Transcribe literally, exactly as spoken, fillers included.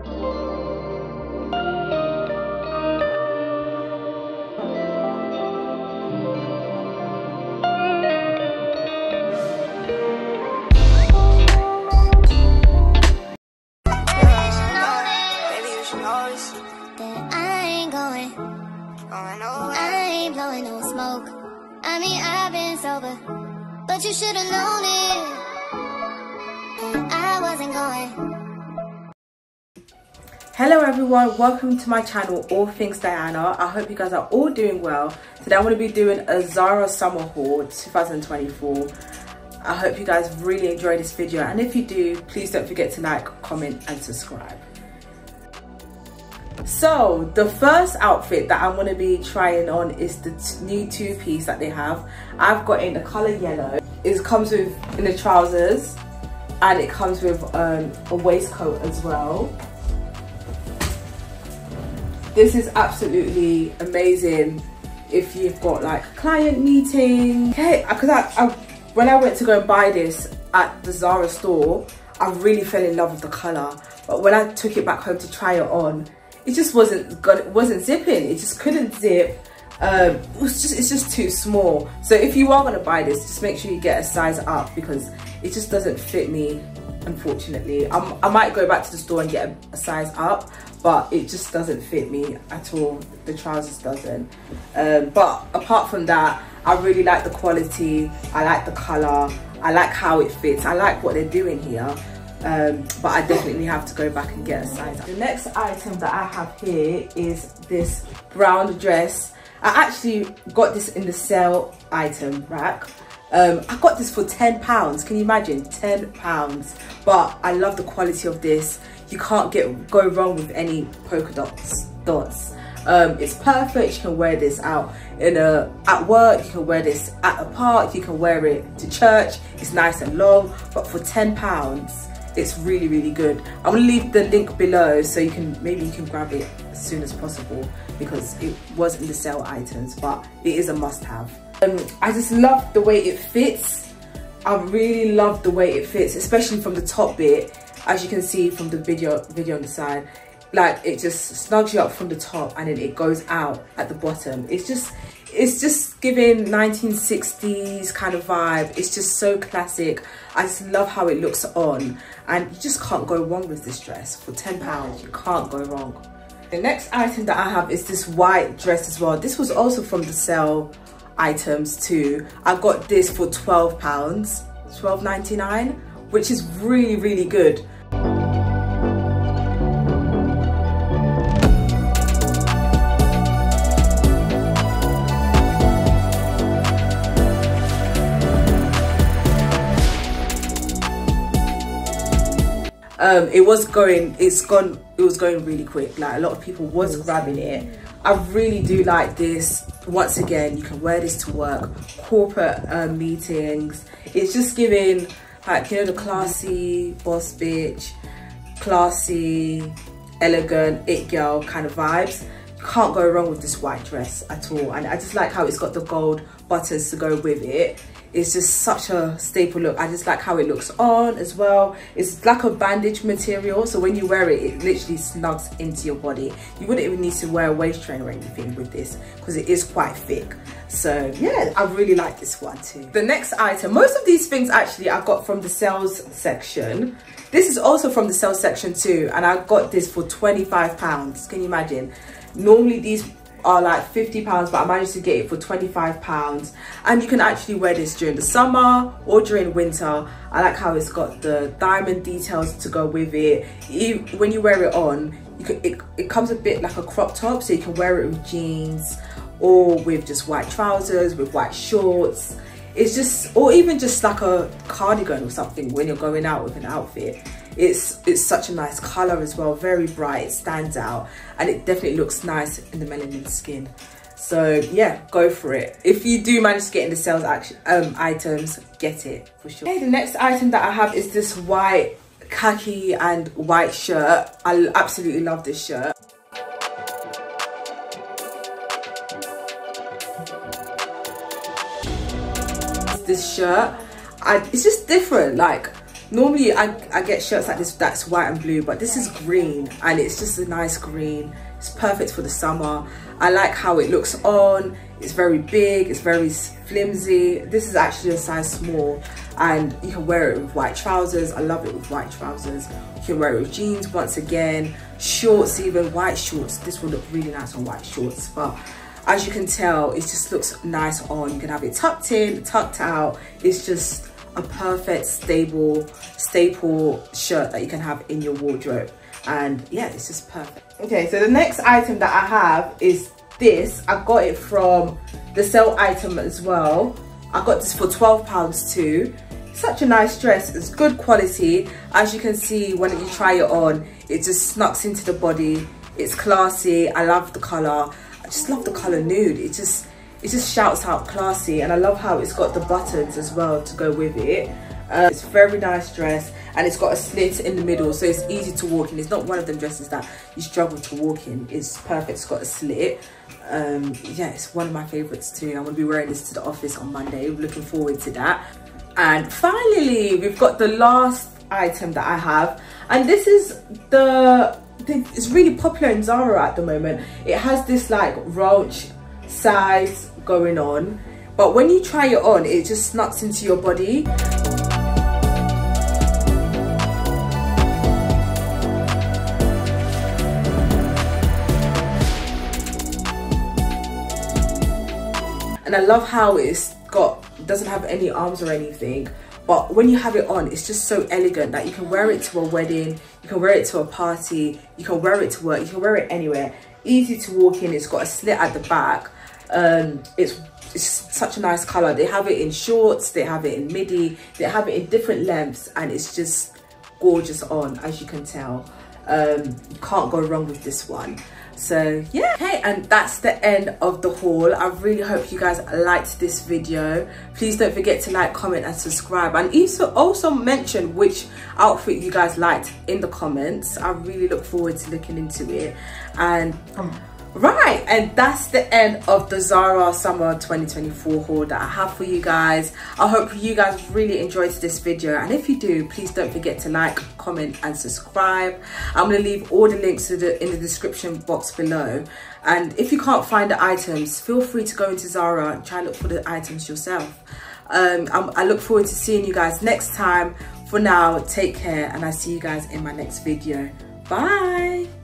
I mean, I've been sober, but you should have known it. I wasn't going. Hello everyone, welcome to my channel, All Things Diana. I hope you guys are all doing well. Today I'm going to be doing a Zara summer haul twenty twenty-four. I hope you guys really enjoy this video, and if you do, please don't forget to like, comment and subscribe. So the first outfit that I'm going to be trying on is the new two-piece that they have. I've got in the color yellow. It comes with in the trousers, and it comes with um, a waistcoat as well. This is absolutely amazing if you've got like a client meeting. Okay, because I, I when I went to go and buy this at the Zara store, I really fell in love with the color, but when I took it back home to try it on, it just wasn't got it wasn't zipping. It just couldn't zip. Um, it was just it's just too small. So if you are gonna buy this, just make sure you get a size up, because it just doesn't fit me, unfortunately. I'm, I might go back to the store and get a, a size up, but it just doesn't fit me at all. The trousers doesn't. Um, but apart from that, I really like the quality. I like the color. I like how it fits. I like what they're doing here. Um, but I definitely have to go back and get a size up. The next item that I have here is this brown dress. I actually got this in the sale item rack. Um, I got this for ten pounds. Can you imagine? ten pounds. But I love the quality of this. You can't get go wrong with any polka dots. dots. Um, it's perfect. You can wear this out in a at work. You can wear this at a park. You can wear it to church. It's nice and long. But for ten pounds, it's really really good. I'm gonna leave the link below so you can maybe you can grab it as soon as possible, because it was in the sale items, but it is a must-have. Um, I just love the way it fits. I really love the way it fits, especially from the top bit. As you can see from the video video on the side, like it just snugs you up from the top and then it goes out at the bottom. It's just it's just giving nineteen sixties kind of vibe. It's just so classic. I just love how it looks on, and you just can't go wrong with this dress. For ten pounds, you can't go wrong. The next item that I have is this white dress as well. This was also from the sale items too. I got this for twelve pounds, twelve ninety-nine, which is really really good. Um, it was going, it's gone, it was going really quick. Like a lot of people was grabbing it. I really do like this. Once again, you can wear this to work, corporate um, meetings. It's just giving, like, you know, the classy boss bitch, classy, elegant, it girl kind of vibes. You can't go wrong with this white dress at all. And I just like how it's got the gold buttons to go with it. It's just such a staple look. I just like how it looks on as well. It's like a bandage material, so when you wear it, it literally snugs into your body. You wouldn't even need to wear a waist train or anything with this, because it is quite thick. So yeah, I really like this one too. The next item, most of these things actually I got from the sales section. This is also from the sales section too, and I got this for twenty-five pounds. Can you imagine? Normally these are like fifty pounds, but I managed to get it for twenty-five pounds, and you can actually wear this during the summer or during winter. I like how it's got the diamond details to go with it. You, when you wear it on, you can, it, it comes a bit like a crop top, so you can wear it with jeans or with just white trousers, with white shorts. It's just, or even just like a cardigan or something when you're going out with an outfit. It's it's such a nice color as well, very bright, it stands out, and it definitely looks nice in the melanin skin. So yeah, go for it. If you do manage to get in the sales action, um, items, get it for sure. Okay, the next item that I have is this white khaki and white shirt. I absolutely love this shirt. This shirt, I, it's just different. Like, normally I, I get shirts like this that's white and blue, but this is green and it's just a nice green. It's perfect for the summer. I like how it looks on. It's very big, it's very flimsy. This is actually a size small and you can wear it with white trousers. I love it with white trousers. You can wear it with jeans once again, shorts, even white shorts. This will look really nice on white shorts, but as you can tell, it just looks nice on. You can have it tucked in, tucked out. It's just a perfect stable staple shirt that you can have in your wardrobe, and yeah, it's just perfect. Okay, so the next item that I have is this. I got it from the sale item as well. I got this for twelve pounds too. Such a nice dress. It's good quality. As you can see, when you try it on, it just snucks into the body. It's classy. I love the color. I just love the color nude. It just it just shouts out classy, and I love how it's got the buttons as well to go with it. Uh, it's a very nice dress, and it's got a slit in the middle, so it's easy to walk in. It's not one of them dresses that you struggle to walk in. It's perfect. It's got a slit. Um, yeah, it's one of my favorites too. I'm gonna be wearing this to the office on Monday. Looking forward to that. And finally, we've got the last item that I have, and this is the it's really popular in Zara at the moment. It has this like roach size going on, but when you try it on, it just snucks into your body. And I love how it's got doesn't have any arms or anything, but when you have it on, it's just so elegant that you can wear it to a wedding, you can wear it to a party, you can wear it to work, you can wear it anywhere. Easy to walk in. It's got a slit at the back. Um, it's, it's such a nice color. They have it in shorts, they have it in midi, they have it in different lengths, and it's just gorgeous on, as you can tell. Um, you can't go wrong with this one. So yeah, okay, and that's the end of the haul. I really hope you guys liked this video. Please don't forget to like, comment and subscribe, and also also mention which outfit you guys liked in the comments. I really look forward to looking into it. And um, right, and that's the end of the Zara Summer twenty twenty-four haul that I have for you guys. I hope you guys really enjoyed this video, and if you do, please don't forget to like, comment and subscribe. I'm going to leave all the links to the in the description box below, and if you can't find the items, feel free to go into Zara and try and look for the items yourself. um I'm, I look forward to seeing you guys next time. For now, take care, and I see you guys in my next video. Bye.